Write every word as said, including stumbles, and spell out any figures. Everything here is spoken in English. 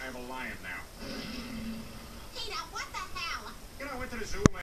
I have a lion now. Peter, what the hell? You know, I went to the zoo.